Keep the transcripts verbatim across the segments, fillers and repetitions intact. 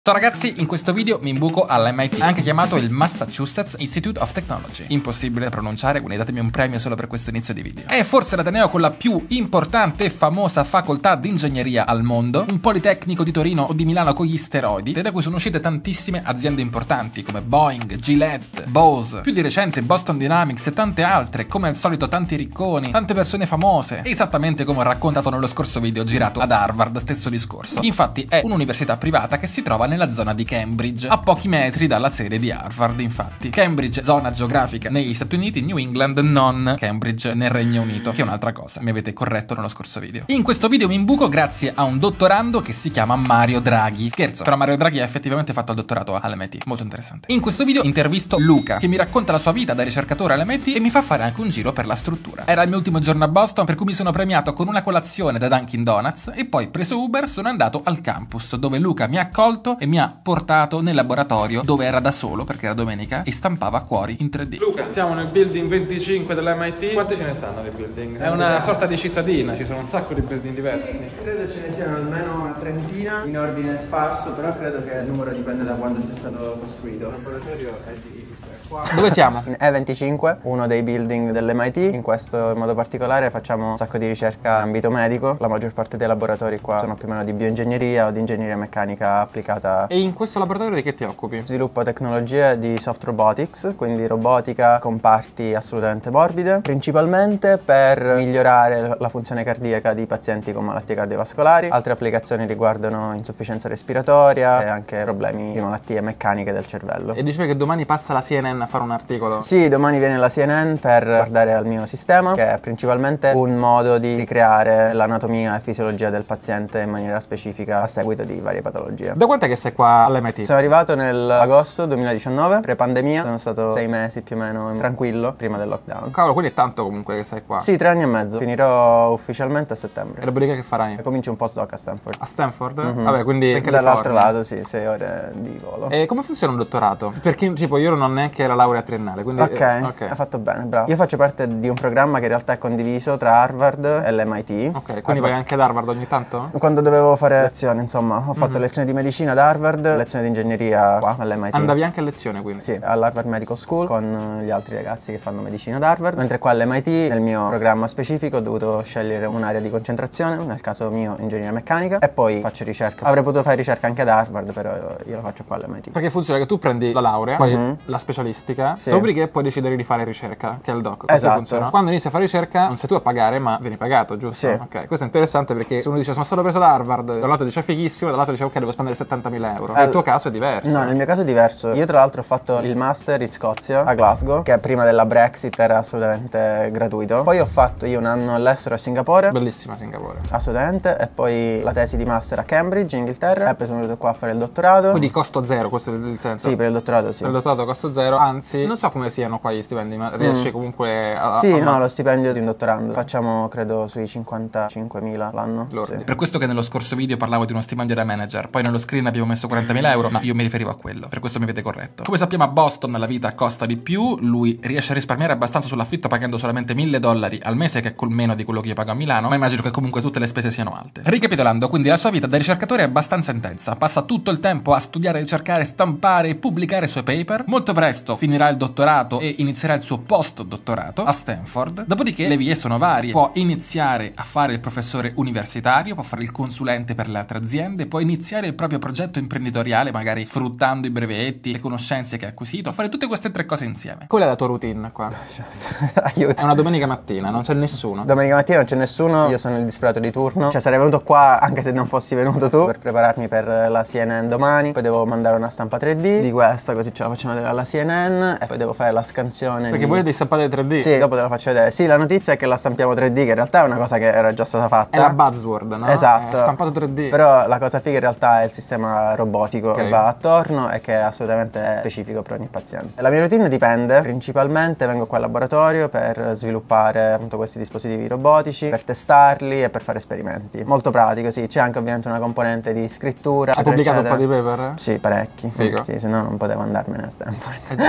Ciao ragazzi, in questo video mi imbuco all'M I T, anche chiamato il Massachusetts Institute of Technology. Impossibile da pronunciare, quindi datemi un premio solo per questo inizio di video. È forse l'ateneo con la più importante e famosa facoltà di ingegneria al mondo, un politecnico di Torino o di Milano con gli steroidi, e da cui sono uscite tantissime aziende importanti come Boeing, Gillette, Bose, più di recente Boston Dynamics e tante altre, come al solito tanti ricconi, tante persone famose, esattamente come ho raccontato nello scorso video girato ad Harvard, stesso discorso. Infatti è un'università privata che si trova nella zona di Cambridge, a pochi metri dalla sede di Harvard. Infatti Cambridge, zona geografica negli Stati Uniti, New England, non Cambridge nel Regno Unito, che è un'altra cosa, mi avete corretto nello scorso video. In questo video mi imbuco grazie a un dottorando che si chiama Mario Draghi. Scherzo, però Mario Draghi ha effettivamente fatto il dottorato all'M I T, molto interessante. In questo video intervisto Luca, che mi racconta la sua vita da ricercatore all'M I T e mi fa fare anche un giro per la struttura. Era il mio ultimo giorno a Boston, per cui mi sono premiato con una colazione da Dunkin' Donuts e poi, preso Uber, sono andato al campus, dove Luca mi ha accolto e mi ha portato nel laboratorio dove era da solo perché era domenica e stampava cuori in tre D. Luca, siamo nel building venticinque dell'M I T. Quanti ce ne stanno nei building? È una sorta di cittadina, ci sono un sacco di building diversi. Sì, credo ce ne siano almeno una trentina in ordine sparso, però credo che il numero dipende da quando sia stato costruito. Il laboratorio è di Dove siamo? In E venticinque, uno dei building dell'M I T. In questo in modo particolare facciamo un sacco di ricerca in ambito medico. La maggior parte dei laboratori qua sono più o meno di bioingegneria o di ingegneria meccanica applicata. E in questo laboratorio di che ti occupi? Sviluppo tecnologie di soft robotics, quindi robotica con parti assolutamente morbide, principalmente per migliorare la funzione cardiaca di pazienti con malattie cardiovascolari. Altre applicazioni riguardano insufficienza respiratoria e anche problemi di malattie meccaniche del cervello. E dicevi che domani passa la C N N a fare un articolo? Sì, domani viene la C N N per guardare al mio sistema, che è principalmente un modo di ricreare l'anatomia e fisiologia del paziente in maniera specifica a seguito di varie patologie. Da quant'è che sei qua all'M I T? Sono arrivato nell'agosto duemiladiciannove, pre-pandemia, sono stato sei mesi più o meno tranquillo prima del lockdown. Cavolo, quindi è tanto comunque che sei qua. Sì, tre anni e mezzo. Finirò ufficialmente a settembre. E dopodiché che farai? E comincio un postdoc a Stanford. A Stanford? Mm-hmm. Vabbè, quindi anche dall'altro lato, sì, sei ore di volo. E come funziona un dottorato? Perché tipo io non ho neanche la laurea triennale, quindi... Ok, eh, okay. Hai fatto bene, bravo. Io faccio parte di un programma che in realtà è condiviso tra Harvard e l'M I T. Ok, quindi Harvard. vai anche ad Harvard ogni tanto? Quando dovevo fare lezioni, insomma, ho fatto Mm-hmm. lezioni di medicina ad Harvard, lezioni di ingegneria qua all'M I T. Andavi anche a lezione quindi? Sì, all'Harvard Medical School con gli altri ragazzi che fanno medicina ad Harvard, mentre qua all'M I T, nel mio programma specifico, ho dovuto scegliere un'area di concentrazione, nel caso mio ingegneria meccanica, e poi faccio ricerca. Avrei potuto fare ricerca anche ad Harvard, però io la faccio qua all'M I T. Perché funziona che tu prendi la laurea, poi Mm-hmm. la specialistica, Sì. dopodiché poi decidere di fare ricerca, che è il doc. Così Esatto. funziona. Quando inizi a fare ricerca non sei tu a pagare, ma vieni pagato, giusto? Sì. Ok, questo è interessante perché se uno dice sono stato preso da Harvard, da un lato dice fighissimo, dall'altro dice ok, devo spendere settantamila euro. Eh, Nel tuo caso è diverso. No, nel mio caso è diverso. Io tra l'altro ho fatto il master in Scozia, a Glasgow, che prima della Brexit era assolutamente gratuito. Poi ho fatto io un anno all'estero a Singapore. Bellissima Singapore. Assolutamente. E poi la tesi di master a Cambridge, in Inghilterra. E poi sono venuto qua a fare il dottorato. Quindi costo zero, questo è il senso? Sì, per il dottorato sì. Per il dottorato costo zero, anzi, non so come siano qua gli stipendi, ma riesci Mm. comunque a... Sì, a... no, lo stipendio di un dottorando facciamo credo sui cinquantacinquemila l'anno. Lordi. Sì. Per questo che nello scorso video parlavo di uno stipendio da manager, poi nello screen abbiamo messo quarantamila euro, ma io mi riferivo a quello, per questo mi avete corretto. Come sappiamo a Boston la vita costa di più, lui riesce a risparmiare abbastanza sull'affitto pagando solamente mille dollari al mese, che è col meno di quello che io pago a Milano, ma immagino che comunque tutte le spese siano alte. Ricapitolando, quindi la sua vita da ricercatore è abbastanza intensa, passa tutto il tempo a studiare, ricercare, stampare e pubblicare i suoi paper. Molto presto finirà il dottorato e inizierà il suo post-dottorato a Stanford. Dopodiché le vie sono varie, può iniziare a fare il professore universitario, può fare il consulente per le altre aziende, può iniziare il proprio progetto imprenditoriale, magari sfruttando i brevetti, le conoscenze che ha acquisito, fare tutte queste tre cose insieme. Qual è la tua routine qua? Aiuto. È una domenica mattina, non c'è nessuno. Domenica mattina non c'è nessuno, io sono il disperato di turno. Cioè sarei venuto qua anche se non fossi venuto tu, per prepararmi per la C N N domani. Poi devo mandare una stampa tre D di questa, così ce la facciamo vedere alla C N N. E poi devo fare la scansione. Perché di... voi dei stampate tre D? Sì, dopo te la faccio vedere. Sì, la notizia è che la stampiamo tre D, che in realtà è una cosa che era già stata fatta. È la buzzword, no? Esatto. È stampato tre D. Però la cosa figa in realtà è il sistema robotico Ok. che va attorno e che è assolutamente specifico per ogni paziente. La mia routine dipende, principalmente vengo qua al laboratorio per sviluppare appunto questi dispositivi robotici, per testarli e per fare esperimenti. Molto pratico, sì, c'è anche ovviamente una componente di scrittura. Hai pubblicato un po' di paper? Sì, parecchi. Figo. Sì, se no non potevo andarmene a Stanford.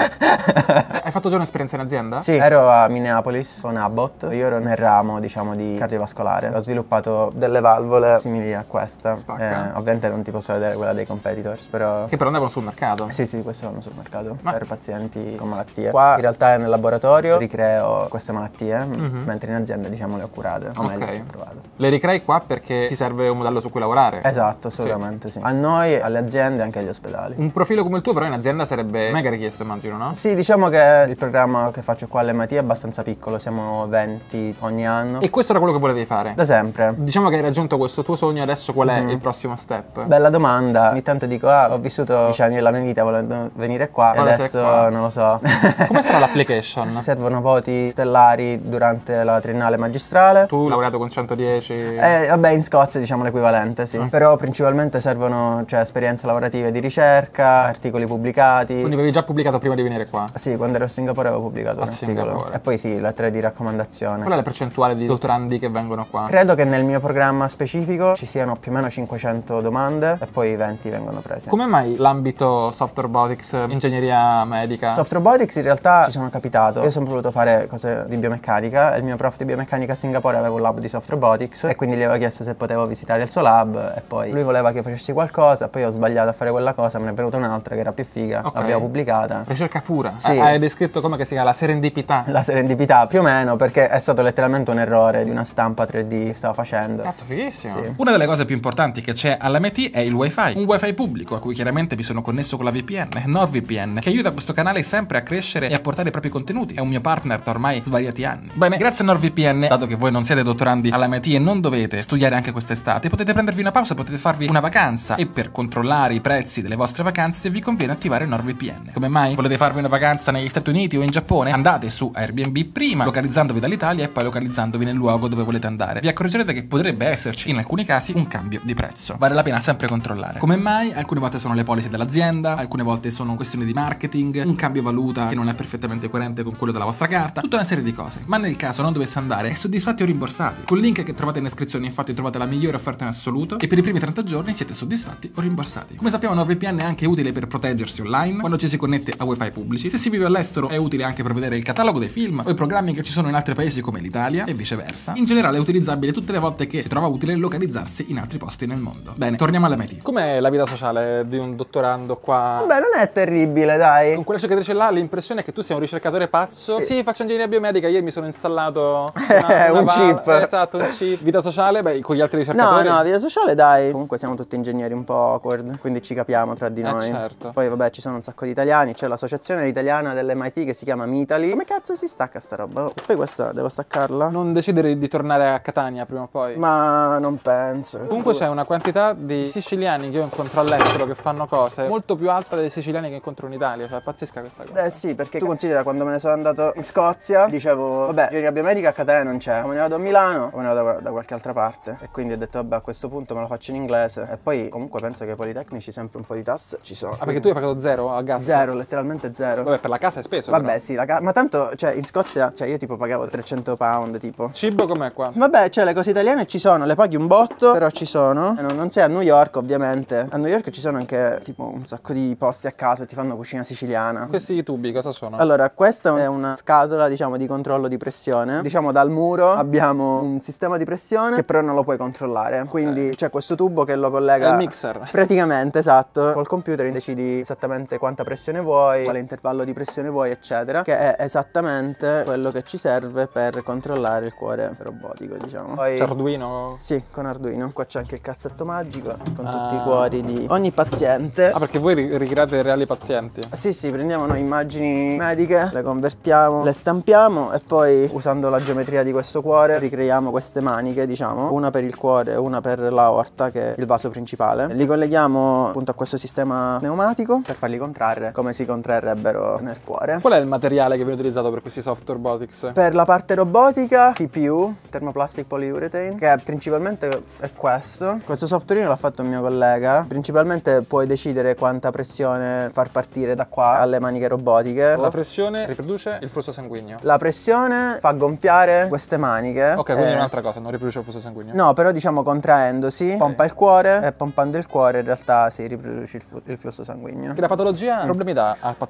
test. Hai fatto già un'esperienza in azienda? Sì, ero a Minneapolis con Abbott. Io ero nel ramo, diciamo, di cardiovascolare. Ho sviluppato delle valvole simili a questa. Spacca. Eh, ovviamente non ti posso vedere quella dei competitors, però... Che però andavano sul mercato. Sì, sì, questo vanno sul mercato Ma... per pazienti con malattie. Qua in realtà nel laboratorio ricreo queste malattie, mm-hmm. mentre in azienda, diciamo, le ho curate. O Ok. meglio, ho provato. Le ricrei qua perché ti serve un modello su cui lavorare. Esatto, assolutamente sì. sì. A noi, alle aziende e anche agli ospedali. Un profilo come il tuo però in azienda sarebbe mega richiesto, immagino, no? Sì, diciamo che il programma che faccio qua all'M I T è abbastanza piccolo, siamo venti ogni anno. E questo era quello che volevi fare? Da sempre. Diciamo che hai raggiunto questo tuo sogno, adesso qual è mm. il prossimo step? Bella domanda. Ogni tanto dico, ah, ho vissuto dieci anni della mia vita volendo venire qua Quale e adesso qua? non lo so. Come sarà l'application? Servono voti stellari durante la triennale magistrale. Tu hai lavorato con centodieci? Eh, vabbè, in Scozia diciamo l'equivalente, sì. Mm. Però principalmente servono, cioè, esperienze lavorative di ricerca, articoli pubblicati. Quindi avevi già pubblicato prima di venire qua? Sì, quando ero a Singapore avevo pubblicato a un articolo. Singapore. E poi sì, lettere di raccomandazione. Qual è la percentuale di dottorandi che vengono qua? Credo che nel mio programma specifico ci siano più o meno cinquecento domande e poi venti vengono prese. Come mai l'ambito soft robotics, ingegneria medica? Soft robotics in realtà ci sono capitato. Io ho sempre voluto fare cose di biomeccanica e il mio prof di biomeccanica a Singapore aveva un lab di soft robotics e quindi gli avevo chiesto se potevo visitare il suo lab e poi lui voleva che io facessi qualcosa, poi ho sbagliato a fare quella cosa, me ne è venuta un'altra che era più figa, Okay. l'abbiamo pubblicata. Ricerca pura. Sì. Hai descritto come che si chiama la serendipità. La serendipità, più o meno, perché è stato letteralmente un errore di una stampa tre D che stavo facendo. Cazzo, fighissimo. Sì. Una delle cose più importanti che c'è all'M I T è il wifi. Un wifi pubblico a cui chiaramente mi sono connesso con la V P N, NordVPN, che aiuta questo canale sempre a crescere e a portare i propri contenuti. È un mio partner da ormai svariati anni. Bene, grazie a NordVPN, dato che voi non siete dottorandi all'M I T e non dovete studiare anche quest'estate, potete prendervi una pausa, potete farvi una vacanza e per controllare i prezzi delle vostre vacanze vi conviene attivare NordVPN. Come mai? Volete farvi una vacanza negli Stati Uniti o in Giappone? Andate su Airbnb prima, localizzandovi dall'Italia e poi localizzandovi nel luogo dove volete andare. Vi accorgerete che potrebbe esserci in alcuni casi un cambio di prezzo. Vale la pena sempre controllare. Come mai? Alcune volte sono le policy dell'azienda, alcune volte sono questioni di marketing, un cambio valuta che non è perfettamente coerente con quello della vostra carta, tutta una serie di cose. Ma nel caso non dovesse andare, soddisfatti o rimborsati. Col link che trovate in descrizione infatti trovate la migliore offerta in assoluto e per i primi trenta giorni siete soddisfatti o rimborsati. Come sappiamo NordVPN è anche utile per proteggersi online quando ci si connette a wifi pubblici. Se si vive all'estero è utile anche per vedere il catalogo dei film o i programmi che ci sono in altri paesi come l'Italia e viceversa. In generale è utilizzabile tutte le volte che si trova utile localizzarsi in altri posti nel mondo. Bene, torniamo all'M I T. Com'è la vita sociale di un dottorando qua? Vabbè, non è terribile, dai. Con quella cicatrice là l'impressione è che tu sia un ricercatore pazzo. Sì, sì, faccio ingegneria biomedica, ieri mi sono installato una, una un va- chip. Esatto, un chip. Vita sociale, beh, con gli altri ricercatori. No, no, vita sociale dai. Comunque siamo tutti ingegneri un po' awkward, quindi ci capiamo tra di Eh, noi. certo. Poi vabbè, ci sono un sacco di italiani, c'è l'associazione italiana dell'M I T che si chiama Mitali. Come cazzo si stacca sta roba? Oh, poi questa devo staccarla? Non decidere di tornare a Catania prima o poi? Ma non penso. Comunque c'è una quantità di siciliani che io incontro all'estero che fanno cose molto più alta dei siciliani che incontro in Italia, cioè è pazzesca questa cosa. Eh sì, perché tu considera quando me ne sono andato in Scozia, dicevo, vabbè, ingegneria biomedica a Catania non c'è, me ne vado a Milano o me ne vado da, da qualche altra parte. E quindi ho detto, vabbè, a questo punto me lo faccio in inglese. E poi comunque penso che ai politecnici sempre un po' di tasse ci sono. Ah, perché tu hai pagato zero a gas? Zero, letteralmente zero. Vabbè, per la casa hai speso. Vabbè, però. sì, la ca- ma tanto, cioè, in Scozia, cioè, io tipo pagavo trecento pound, tipo. Cibo com'è qua? Vabbè, cioè, le cose italiane ci sono, le paghi un botto, però ci sono. E non, non sei a New York, ovviamente. A New York ci sono anche, tipo, un sacco di posti a caso e ti fanno cucina siciliana. Questi tubi cosa sono? Allora, questa è una scatola, diciamo, di controllo di pressione. Diciamo, dal muro abbiamo un sistema di pressione che però non lo puoi controllare. Quindi c'è questo tubo che lo collega... È il mixer. Praticamente, esatto. Col computer decidi esattamente quanta pressione vuoi, quale intervallo di pressione vuoi, eccetera. Che è esattamente quello che ci serve per controllare il cuore robotico, diciamo. Poi... C'è Arduino? Sì, con Arduino. Qua c'è anche il cazzetto magico con Ah. tutti i cuori di ogni paziente. Ah, perché voi ri- ricreate reali pazienti? Sì, sì, prendiamo noi immagini mediche, le convertiamo, le stampiamo e poi usando la geometria di questo cuore ricreiamo queste maniche, diciamo, una per il cuore e una per l'aorta, che è il vaso principale. Li colleghiamo appunto a questo sistema pneumatico per farli contrarre come si contrarrebbero nel cuore. Qual è il materiale che viene utilizzato per questi soft robotics? Per la parte robotica, T P U, Thermoplastic Polyurethane, che principalmente è questo. Questo software l'ha fatto un mio collega. Principalmente puoi decidere quanta pressione far partire da qua alle maniche robotiche. La pressione riproduce il flusso sanguigno. La pressione fa gonfiare queste maniche. Ok, quindi eh, è un'altra cosa, non riproduce il flusso sanguigno. No, però diciamo contraendosi, pompa il cuore e pompando il cuore in realtà si riproduce il, flu- il flusso sanguigno. Che la patologia problemi dà al paziente?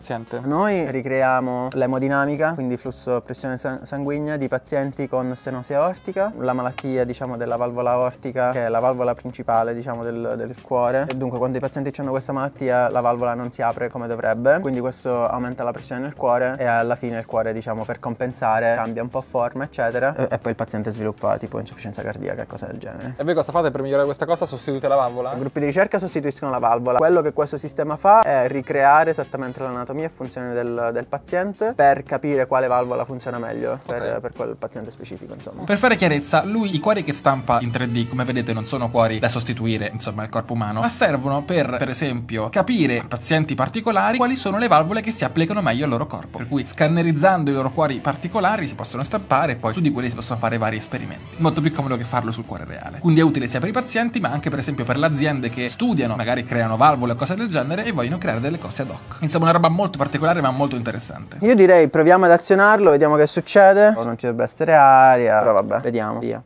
paziente? Noi ricreiamo l'emodinamica, quindi flusso pressione sanguigna di pazienti con stenosi aortica, la malattia diciamo della valvola aortica che è la valvola principale diciamo del, del cuore, e dunque quando i pazienti hanno questa malattia la valvola non si apre come dovrebbe, quindi questo aumenta la pressione del cuore e alla fine il cuore diciamo per compensare cambia un po' forma eccetera e, e poi il paziente sviluppa tipo insufficienza cardiaca e cose del genere. E voi cosa fate per migliorare questa cosa? Sostituite la valvola? I gruppi di ricerca sostituiscono la valvola. Quello che questo sistema fa è ricreare esattamente l'anatomia e funzione del, del paziente per capire quale valvola funziona meglio per, okay. per quel paziente specifico, insomma. Per fare chiarezza, lui i cuori che stampa in tre D, come vedete, non sono cuori da sostituire, insomma, al corpo umano, ma servono per, per esempio, capire in pazienti particolari quali sono le valvole che si applicano meglio al loro corpo. Per cui, scannerizzando i loro cuori particolari, si possono stampare e poi su di quelli si possono fare vari esperimenti. Molto più comodo che farlo sul cuore reale. Quindi è utile sia per i pazienti, ma anche per esempio per le aziende che studiano, magari creano valvole o cose del genere e vogliono creare delle cose ad hoc. Insomma, una roba molto particolare ma molto interessante. Io direi proviamo ad azionarlo, vediamo che succede. O non ci dovrebbe essere aria, però vabbè, vediamo, via.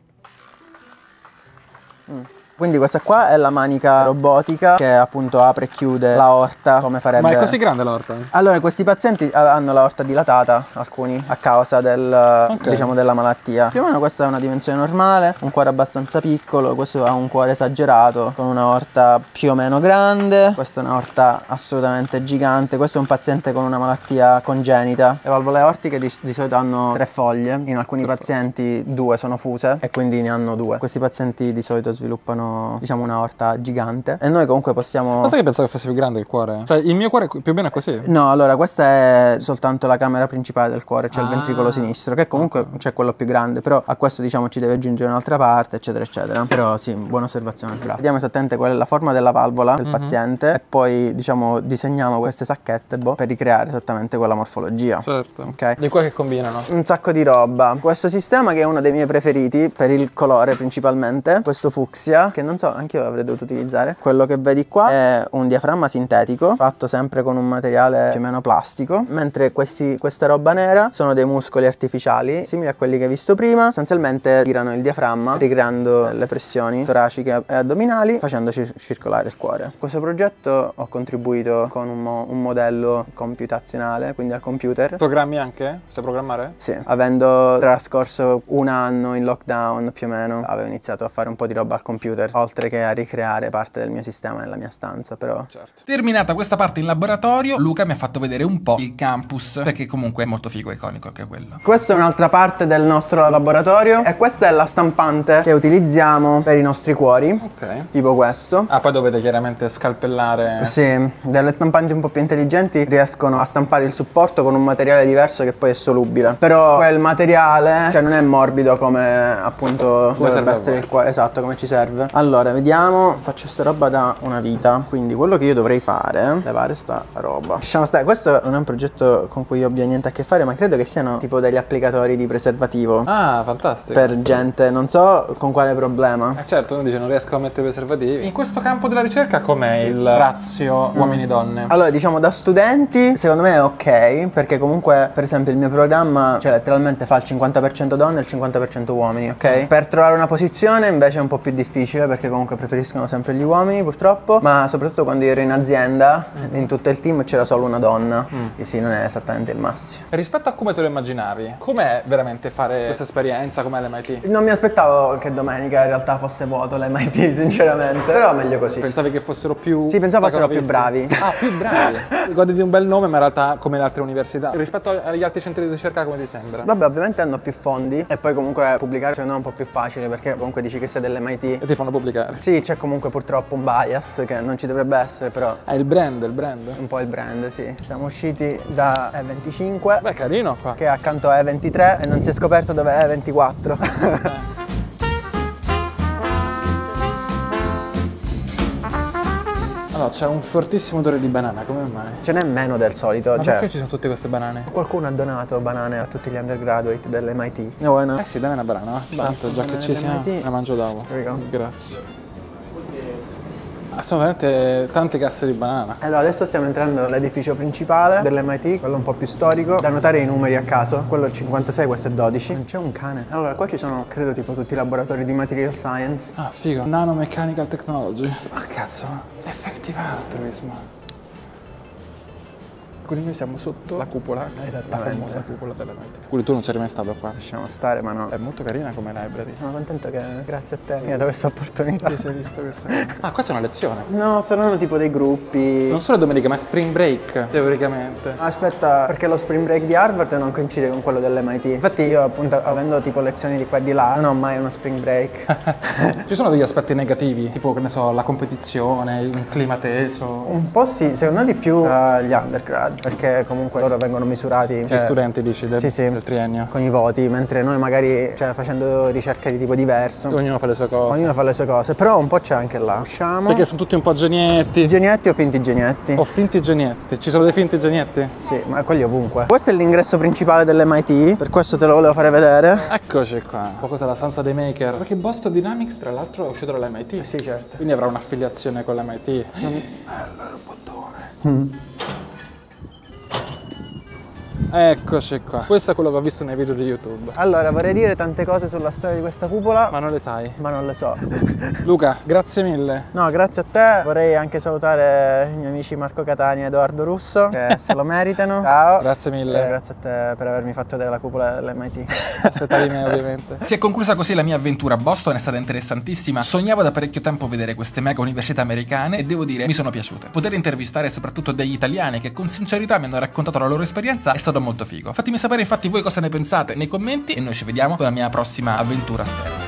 Mm. Quindi questa qua è la manica robotica che appunto apre e chiude l'aorta come farebbe. Ma è così grande l'aorta? Allora questi pazienti hanno l'aorta dilatata, alcuni, a causa del, okay. diciamo della malattia. Più o meno questa è una dimensione normale, un cuore abbastanza piccolo, questo ha un cuore esagerato con un'aorta più o meno grande, questa è un'aorta assolutamente gigante, questo è un paziente con una malattia congenita. Le valvole aortiche di, di solito hanno tre foglie, in alcuni pazienti due sono fuse e quindi ne hanno due. Questi pazienti di solito sviluppano diciamo un'aorta gigante e noi comunque possiamo... Ma sai che pensavo che fosse più grande il cuore? Cioè il mio cuore più o meno è così? No, allora questa è soltanto la camera principale del cuore, cioè ah. il ventricolo sinistro, che comunque okay. c'è quello più grande, però a questo diciamo ci deve aggiungere un'altra parte eccetera eccetera. Però sì, buona osservazione, bravo. Vediamo esattamente qual è la forma della valvola del mm-hmm. paziente e poi diciamo disegniamo queste sacchette boh, per ricreare esattamente quella morfologia. Certo. Ok. Di qua che combinano? Un sacco di roba. Questo sistema che è uno dei miei preferiti per il colore principalmente, questo fucsia, che non so, anche io l'avrei dovuto utilizzare. Quello che vedi qua è un diaframma sintetico fatto sempre con un materiale più o meno plastico, mentre questi, questa roba nera sono dei muscoli artificiali simili a quelli che hai visto prima. Sostanzialmente tirano il diaframma ricreando le pressioni toraciche e addominali facendoci circolare il cuore. Questo progetto ho contribuito con un, mo un modello computazionale, quindi al computer. Programmi anche? Sai programmare? Sì, avendo trascorso un anno in lockdown più o meno avevo iniziato a fare un po' di roba al computer, oltre che a ricreare parte del mio sistema nella mia stanza, però certo. Terminata questa parte in laboratorio, Luca mi ha fatto vedere un po' il campus, perché comunque è molto figo e iconico anche quello. Questa è un'altra parte del nostro laboratorio e questa è la stampante che utilizziamo per i nostri cuori, ok, tipo questo. Ah, poi dovete chiaramente scalpellare. Sì, delle stampanti un po' più intelligenti riescono a stampare il supporto con un materiale diverso che poi è solubile, però quel materiale cioè non è morbido come appunto come dovrebbe essere il cuore, esatto, come ci serve. Allora vediamo, faccio sta roba da una vita, quindi quello che io dovrei fare è levare sta roba. Lasciamo stare, questo non è un progetto con cui io abbia niente a che fare, ma credo che siano tipo degli applicatori di preservativo. Ah, fantastico. Per gente, non so con quale problema. Eh certo, uno dice non riesco a mettere preservativi. In questo campo della ricerca com'è il razio mm. uomini-donne? Allora diciamo da studenti secondo me è ok, perché comunque per esempio il mio programma cioè letteralmente fa il cinquanta per cento donne e il cinquanta per cento uomini, ok? Mm. Per trovare una posizione invece è un po' più difficile, perché comunque preferiscono sempre gli uomini purtroppo, ma soprattutto quando io ero in azienda mm. in tutto il team c'era solo una donna mm. e sì, non è esattamente il massimo. E rispetto a come te lo immaginavi, com'è veramente fare questa esperienza, com'è l'M I T? Non mi aspettavo che domenica in realtà fosse vuoto l'M I T sinceramente, però meglio così. Pensavi che fossero più... Sì, pensavo fossero più bravi. Ah, più bravi. Godi di un bel nome, ma in realtà come le altre università. Rispetto agli altri centri di ricerca come ti sembra? Vabbè, ovviamente hanno più fondi e poi comunque pubblicare secondo me è un po' più facile, perché comunque dici che sei dell'M I T e ti fanno pubblicare. Sì, c'è comunque purtroppo un bias che non ci dovrebbe essere, però è il brand, il brand. Un po' il brand, sì. Siamo usciti da E venticinque. Beh, carino qua. Che è accanto a E ventitré e non si è scoperto dove è E ventiquattro. Allora, c'è un fortissimo odore di banana, come mai? Ce n'è meno del solito. Ma cioè, perché ci sono tutte queste banane? Qualcuno ha donato banane a tutti gli undergraduate dell'M I T. No, no. Eh sì, dammi una banana. Tanto già che ci siamo, la mangio dopo. Grazie. Sono veramente tante casse di banana. Allora adesso stiamo entrando nell'edificio principale dell'M I T, quello un po' più storico. Da notare i numeri a caso, quello è cinquantasei, questo è dodici. Non c'è un cane. Allora qua ci sono, credo, tipo tutti i laboratori di material science. Ah, figo. Nanomechanical technology. Ah, cazzo. Effective altruism. Quindi noi siamo sotto la cupola, la famosa cupola dell'M I T. Quindi tu non c'eri mai stato qua? Lasciamo stare, ma no. È molto carina come library. Sono contento che grazie a te mi hai dato questa opportunità. Ti sei visto questa cosa? Ah, qua c'è una lezione. No, saranno tipo dei gruppi. Non solo domenica, ma è spring break, teoricamente. Aspetta, perché lo spring break di Harvard non coincide con quello dell'M I T. Infatti io appunto avendo tipo lezioni di qua e di là, non ho mai uno spring break. Ci sono degli aspetti negativi, tipo che ne so, la competizione, un clima teso. Un po' sì, secondo me di più uh, gli undergrad, perché comunque loro vengono misurati. Gli cioè, studenti dici del, sì, sì, del triennio. Con i voti, mentre noi magari, cioè facendo ricerche di tipo diverso. Ognuno fa le sue cose. Ognuno fa le sue cose, però un po' c'è anche là. Usciamo. Perché sono tutti un po' genietti. Genietti o finti genietti? O finti genietti. Ci sono dei finti genietti? Sì, ma quelli ovunque. Questo è l'ingresso principale dell'M I T, per questo te lo volevo fare vedere. Eccoci qua. Un po' cos'è la stanza dei maker. Perché Boston Dynamics tra l'altro è uscito dall'M I T. Sì, certo. Quindi avrà un'affiliazione con l'M I T. Mm. Bello il bottone. Mm. Eccoci qua. Questo è quello che ho visto nei video di YouTube. Allora, vorrei dire tante cose sulla storia di questa cupola, ma non le sai. Ma non le so. Luca, grazie mille. No, grazie a te. Vorrei anche salutare i miei amici Marco Catani e Edoardo Russo, che se lo meritano. Ciao. Grazie mille. E grazie a te per avermi fatto vedere la cupola dell'M I T. Aspettavi me, ovviamente. Si è conclusa così la mia avventura a Boston, è stata interessantissima. Sognavo da parecchio tempo vedere queste mega università americane e devo dire mi sono piaciute. Poter intervistare soprattutto degli italiani che con sincerità mi hanno raccontato la loro esperienza è stato molto figo. Fatemi sapere infatti voi cosa ne pensate nei commenti e noi ci vediamo con la mia prossima avventura, spero.